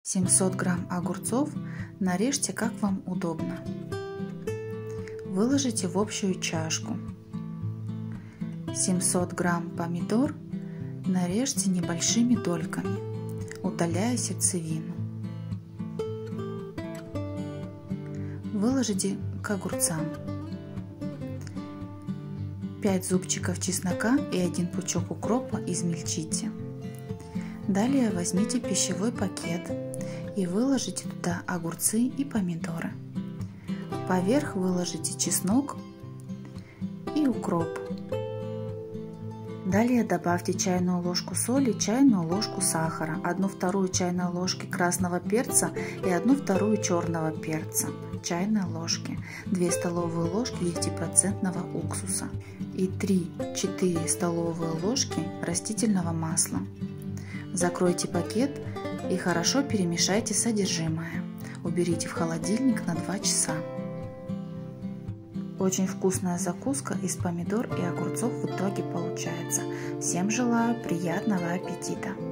700 грамм огурцов нарежьте как вам удобно. Выложите в общую чашку. 700 грамм помидор нарежьте небольшими дольками, удаляя сердцевину. Выложите к огурцам 5 зубчиков чеснока и 1 пучок укропа измельчите. Далее возьмите пищевой пакет и выложите туда огурцы и помидоры. Поверх выложите чеснок и укроп. Далее добавьте чайную ложку соли, чайную ложку сахара, 1/2 чайной ложки красного перца и 1/2 черного перца чайной ложки, 2 столовые ложки 10% уксуса и 3-4 столовые ложки растительного масла. Закройте пакет и хорошо перемешайте содержимое. Уберите в холодильник на 2 часа. Очень вкусная закуска из помидор и огурцов в итоге получается. Всем желаю приятного аппетита!